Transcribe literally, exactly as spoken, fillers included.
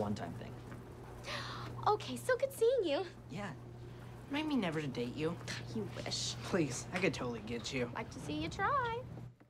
one-time thing. Okay, so good seeing you. Yeah. Remind me never to date you. You wish. Please, I could totally get you. Like to see you try.